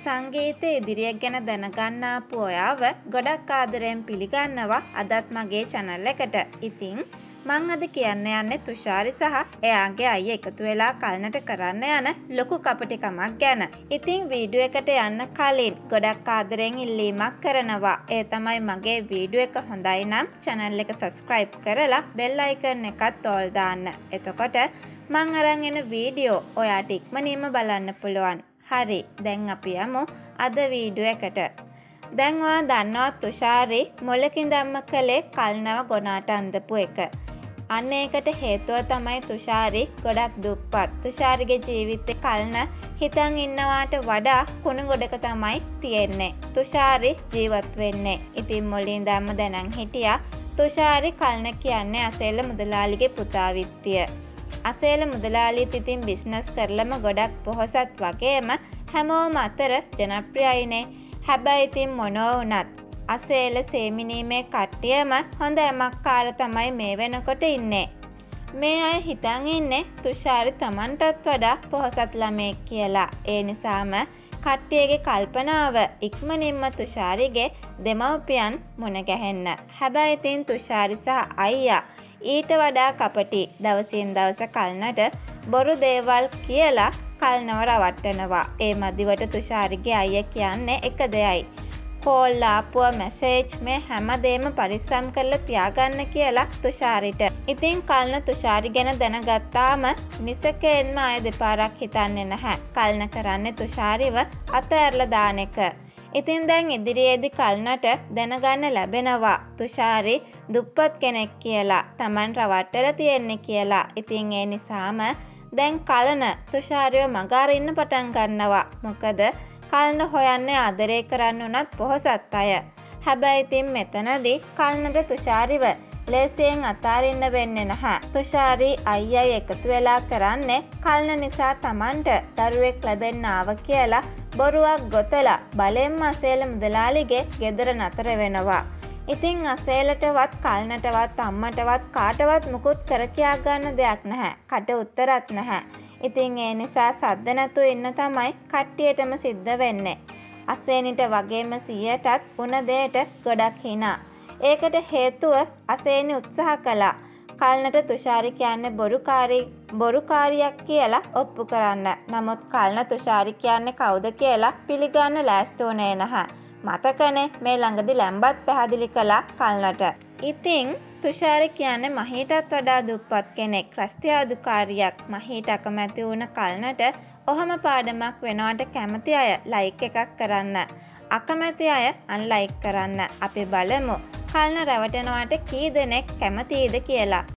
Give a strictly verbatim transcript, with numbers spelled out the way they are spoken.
සංගීතයේ ඉදිරියක් ගැන දැනගන්න ආපු ඔයාව ගොඩක් ආදරයෙන් පිළිගන්නවා අදත් මගේ channel එකට. ඉතින් මං අද කියන්න යන්නේ තුෂාරි සහ එයාගේ අයියා එකතු වෙලා කල්නට කරන්න යන ලොකු කපටිකමක් ගැන. ඉතින් වීඩියෝ එකට යන්න කලින් ගොඩක් ආදරයෙන් ඉල්ලීමක් කරනවා. ඒ තමයි මගේ වීඩියෝ එක හොඳයි නම් channel එක subscribe කරලා bell icon එකත් all දාන්න. එතකොට මං අරන් එන වීඩියෝ ඔයාට ඉක්මනින්ම බලන්න පුළුවන්. හරි, දැන් අපි යමු අද වීඩියෝ එකට. දැන් ඔයා දන්නවා තුෂාරි මොලකින්දම්ම කළේ කල්නව ගොනාට අඳපු එක. අන්න ඒකට හේතුව තමයි තුෂාරි ගොඩක් දුප්පත්. තුෂාරිගේ ජීවිතේ කල්න හිතන් ඉන්නවාට වඩා කුණු ගොඩක තමයි තියෙන්නේ. තුෂාරි ජීවත් වෙන්නේ. ඉතින් මොලින්දම්ම දැනන් හිටියා තුෂාරි කල්න කියන්නේ අසේල මුදලාලිගේ පුතා විත්තිය. අසේල මුදලාලිත් ඉතින් බිස්නස් කරලම ගොඩක් පොහොසත් වගේම හැමෝම අතර ජනප්‍රියයිනේ. හැබැයි ඉතින් මොනෝ වුණත් අසේල සේමිනීමේ කට්ටියම හොඳ ඇමක්කාර තමයි මේ වෙනකොට ඉන්නේ. මේ අය හිතන් ඉන්නේ තුෂාරි තමන්ටත් වඩා පොහොසත් ළමයෙක් කියලා. ඒ නිසාම කට්ටියගේ කල්පනාව ඉක්මනින්ම තුෂාරිගේ දෙමව්පියන් මුණ ගැහෙන්න. හැබැයි ඉතින් තුෂාරි සහ අයියා ඊට වඩා කපටි. දවසින් දවස කල්නට බොරු දේවල් කියලා කල්නව රවට්ටනවා. ඒ මදිවට තුෂාරිගේ අයියා කියන්නේ එක දෙයයි. කෝල් ආපුව මැසේජ් මේ හැමදේම පරිස්සම් කරලා තියාගන්න කියලා තුෂාරිට. ඉතින් කල්න තුෂාරි ගැන දැනගත්තාම නිසකෙන්ම ආය දෙපාරක් හිතන්නේ නැහැ. කල්න කරන්නේ තුෂාරිව අතහැරලා දාන එක. ඉතින් දැන් ඉදිරියේදී කල්නට දැනගන්න ලැබෙනවා තුෂාරි දුප්පත් කෙනෙක් කියලා, Taman රවට්ටලා තියෙන්නේ කියලා. ඉතින් ඒ නිසාම දැන් කලන තුෂාරිව මග අරින්න පටන් ගන්නවා. මොකද කල්න හොයන්නේ ආදරය කරන්න උනත් පොහොසත් අය. හැබැයි ඉතින් මෙතනදී කල්නට තුෂාරිව ලේසියෙන් අතාරින්න වෙන්නේ නැහැ. තුෂාරි අයියයි එකතු වෙලා කරන්නේ කල්න නිසා Tamanට දරුවෙක් ලැබෙන්න ආව කියලා බොරුවක් ගොතලා බලෙන්ම අසේල මුදලාලිගේ ගෙදර නතර වෙනවා. ඉතින් අසේලටවත් කල්නටවත් අම්මටවත් කාටවත් මුකුත් කර කියා ගන්න දෙයක් නැහැ. කට උත්තරත් නැහැ. ඉතින් ඒ නිසා සද්ද නැතුව ඉන්න තමයි කට්ටියටම සිද්ධ වෙන්නේ. අසේනිට වගේම සීයටත් උන දෙයට ගොඩක් hina. ඒකට හේතුව අසේනි උත්සාහ කළා කල්නට තුෂාරි කියන්නේ බොරුකාරී බොරුකාරියක් කියලා ඔප්පු කරන්න. නමුත් කල්න තුෂාරි කියන්නේ කවුද කියලා පිළිගන්න ලෑස්ති වුණේ නැහැ. මතකනේ මේ ළඟදි ලැම්බත් පැහැදිලි කළා කල්නට. ඉතින් තුෂාරි කියන්නේ මහීටත් වඩා දුප්පත් කෙනෙක්. රස්තියාදුකාරියක්. මහීට අකමැති වුණ කල්නට ඔහම පාඩමක් වෙනවට කැමති අය ලයික් එකක් කරන්න. අකමැති අය අන්ලයික් කරන්න. අපි බලමු කල්න රැවටෙනවට කී දෙනෙක් කැමතියිද කියලා.